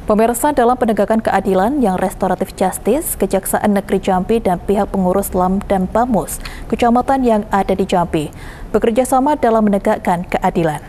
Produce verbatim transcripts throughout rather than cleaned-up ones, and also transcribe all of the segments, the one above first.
Pemirsa, dalam penegakan keadilan yang restoratif justice, Kejaksaan Negeri Jambi dan pihak pengurus L A M dan Bamus, kecamatan yang ada di Jambi, bekerja sama dalam menegakkan keadilan.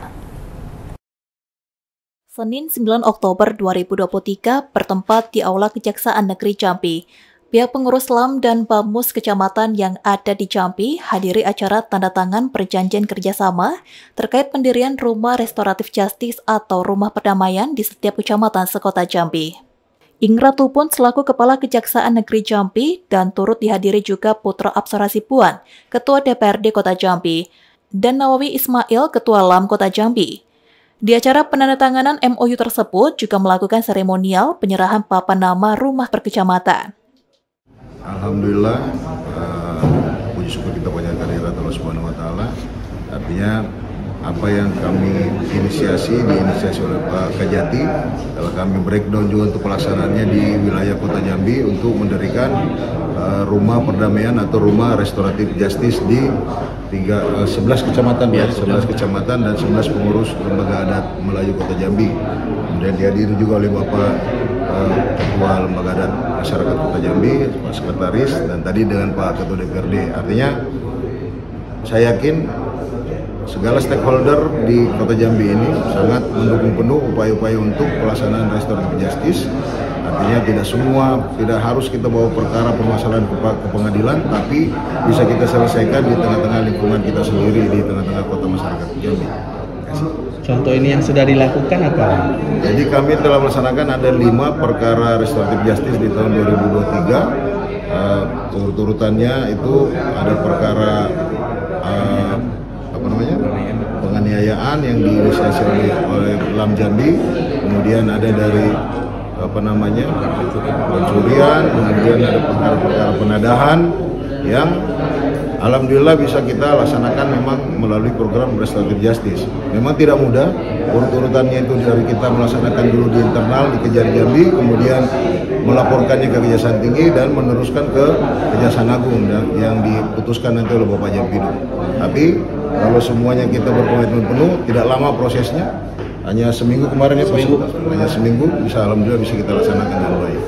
Senin sembilan Oktober dua ribu dua puluh tiga bertempat di Aula Kejaksaan Negeri Jambi. Pihak pengurus L A M dan Bamus kecamatan yang ada di Jambi hadiri acara tanda tangan perjanjian kerjasama terkait pendirian Rumah Restoratif Justice atau Rumah Perdamaian di setiap kecamatan sekota Jambi. Ingrat Tupun selaku Kepala Kejaksaan Negeri Jambi dan turut dihadiri juga Putra Apsara Sipuan, Ketua D P R D Kota Jambi, dan Nawawi Ismail, Ketua L A M Kota Jambi. Di acara penandatanganan M O U tersebut juga melakukan seremonial penyerahan papan nama rumah perkecamatan. Alhamdulillah, uh, puji syukur kita banyak kehadirat Allah Subhanahu Wa Taala. Artinya apa yang kami inisiasi, diinisiasi oleh Pak Kajati, kalau kami breakdown juga untuk pelaksanaannya di wilayah Kota Jambi untuk mendirikan uh, rumah perdamaian atau rumah restoratif justice di tiga, uh, sebelas kecamatan, ya, sebelas kecamatan dan sebelas pengurus lembaga adat Melayu Kota Jambi. Kemudian dihadiri juga oleh Bapak uh, Ketua Lembaga Adat Masyarakat Kota Jambi, Pak Sekretaris, dan tadi dengan Pak Ketua D P R D. Artinya saya yakin segala stakeholder di Kota Jambi ini sangat mendukung penuh upaya-upaya untuk pelaksanaan restoratif justice. Artinya tidak semua, tidak harus kita bawa perkara permasalahan ke, ke pengadilan, tapi bisa kita selesaikan di tengah-tengah lingkungan kita sendiri, di tengah-tengah kota masyarakat Jambi. Contoh ini yang sudah dilakukan apa? Jadi kami telah melaksanakan ada lima perkara restoratif justice di tahun dua ribu dua puluh tiga. Uh, urut-urutannya itu ada perkara uh, apa namanya penganiayaan yang diinisiasi oleh, oleh L A M Jambi, kemudian ada dari apa namanya pencurian, kemudian ada perkara-perkara penadahan yang alhamdulillah bisa kita laksanakan memang melalui program restoratif justice. Memang tidak mudah, urut-urutannya itu dari kita melaksanakan dulu di internal di Kejari Jambi, kemudian melaporkannya ke Kejaksaan Tinggi dan meneruskan ke Kejaksaan Agung yang diputuskan nanti oleh Bapak Jampidu. Tapi kalau semuanya kita berkomitmen penuh, tidak lama prosesnya, hanya seminggu kemarin ya, seminggu. hanya seminggu bisa alhamdulillah bisa kita laksanakan dengan baik.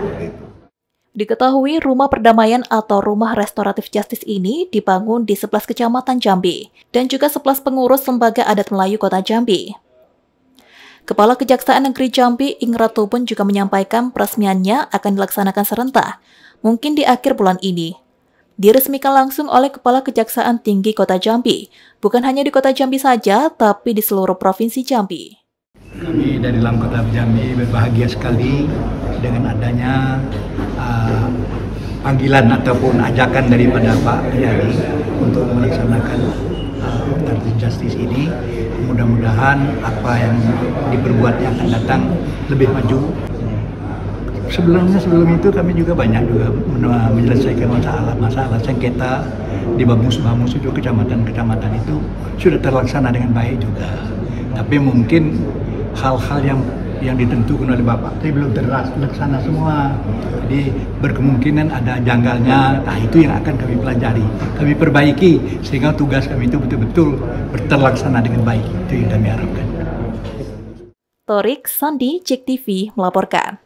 Diketahui rumah perdamaian atau rumah restoratif justice ini dibangun di sebelas kecamatan Jambi dan juga sebelas pengurus lembaga adat Melayu Kota Jambi. Kepala Kejaksaan Negeri Jambi Ingrat Tupun juga menyampaikan peresmiannya akan dilaksanakan serentak, mungkin di akhir bulan ini. Diresmikan langsung oleh Kepala Kejaksaan Tinggi Kota Jambi, bukan hanya di Kota Jambi saja, tapi di seluruh Provinsi Jambi. Kami dari L A M Kota Jambi berbahagia sekali dengan adanya uh, panggilan ataupun ajakan daripada Pak Kajati untuk melaksanakan restoratif uh, justice ini. Mudah-mudahan apa yang diperbuat yang akan datang lebih maju. Sebelumnya sebelum itu kami juga banyak juga menyelesaikan masalah-masalah sengketa di Bamus-Bamus itu kecamatan-kecamatan itu sudah terlaksana dengan baik juga. Tapi mungkin hal-hal yang yang ditentukan oleh Bapak tapi belum terlaksana semua. Jadi berkemungkinan ada janggalnya. Nah, itu yang akan kami pelajari, kami perbaiki sehingga tugas kami itu betul-betul terlaksana dengan baik. Itu yang kami harapkan. Torik Sandi, Cek T V melaporkan.